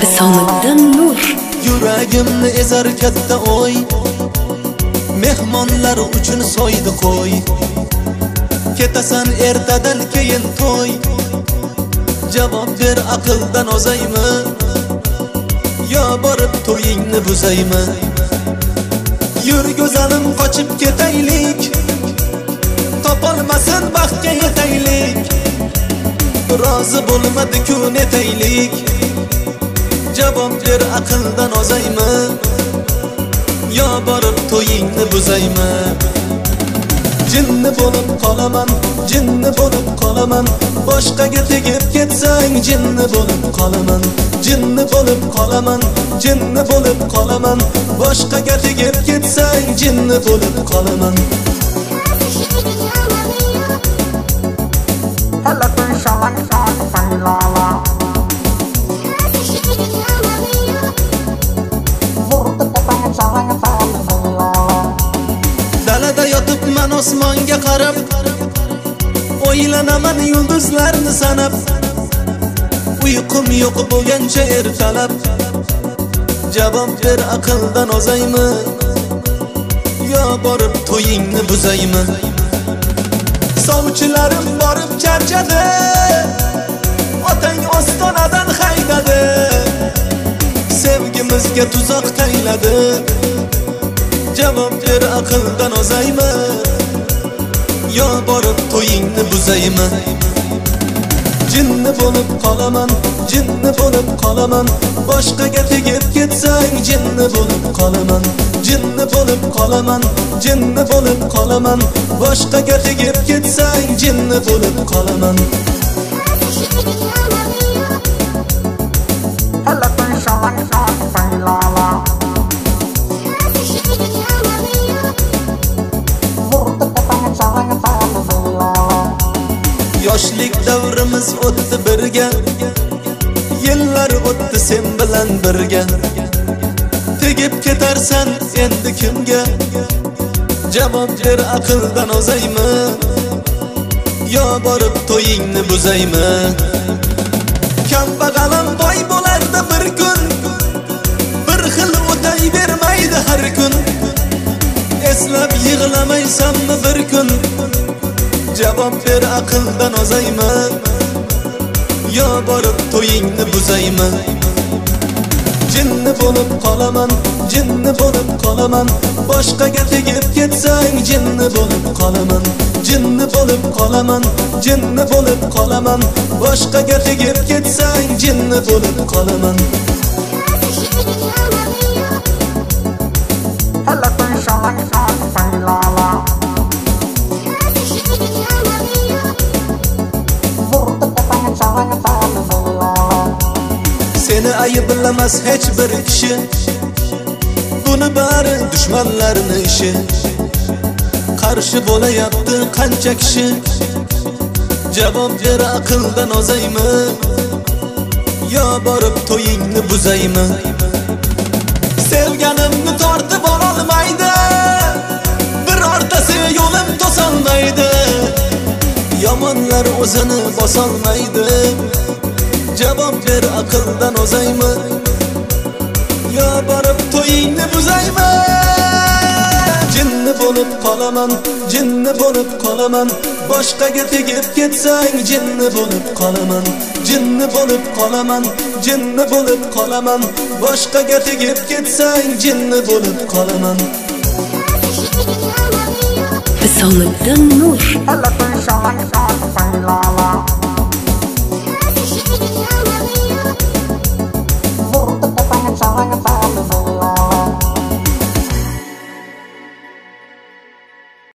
Lisonimdan nur. Yuragimni ezar katta o'y, mehmonlar uchun so'ydi qo'y. Ketasan ertadan keyin to'y, javob ber aqldan ozaymi, yo borib to'yingni buzaymi? Yur go'zalim qochib ketaylik, topolmasin baxtga yetaylik. Rozi bo'lmadi-ku netaylik, javob ber aqldan ozaymi, yo borib to'yingni buzaymi? Jinni bo'lib qolaman, jinni bo'lib qolaman, boshqaga tegib ketsang jinni bo'lib qolaman. Jinni bo'lib qolaman, jinni bo'lib qolaman, boshqaga tegib ketsang jinni bo'lib qolaman. Dalada yotibman osmonga qarab, o'ylanaman yulduzlarni sanab. Uyqum yo'q bo'lgancha ertalab, javob ber aqldan ozaymi, yo borib to'yingni buzaymi? Sovchilarim borib charchadi, otang ostonadan haydadi. Sevgimizga tuzoq tayladi, javob ber aqldan ozaymi, yo borib to'yingni buzaymi? Jinni bo'lib qolaman, jinni bo'lib qolaman, boshqaga tegib ketsang jinni bo'lib qolaman. Jinni bo'lib qolaman, jinni bo'lib qolaman, boshqaga tegib ketsang jinni bo'lib qolaman. Yoshlik davrimiz o'tdi birga, yillar o'tdi sen bilan birga. Tegib ketarsan endi kimga, javob ber aqldan ozaymi, yo borib to'yingni buzaymi? Kambag'alim boy bo'lardi bir kun, bir xil o'tayvermaydi har kun. Eslab yig'lamaysanmi bir kun, javob ber aqldan ozaymi, yo borib to'yingni buzaymi? Jinni bo'lib qolaman, jinni bo'lib qolaman, boshqaga tegib ketsang jinni bo'lib qolaman. Jinni bo'lib qolaman, jinni bo'lib qolaman, boshqaga tegib ketsang jinni bo'lib qolaman. Seni ayblamas hech bir kishi, buni bari dushmanlarning ishi. Qarshi bo'layapti qancha kishi, javob ber aqldan ozaymi, yo borib to'yingni buzaymi? Sevganimni tortib ololmaydi, birortasi yo'lim to'solmaydi. Yomonlar o'zini bosolmaydi, javob ber aqldan ozaymi, yo borib to'yingni buzaymi? Jinni bo'lib qolaman, jinni bo'lib qolaman, boshqaga tegib ketsang jinni bo'lib qolaman. Jinni bo'lib qolaman, jinni bo'lib qolaman, boshqaga tegib ketsang jinni bo'lib qolaman. Lisonimdan nur.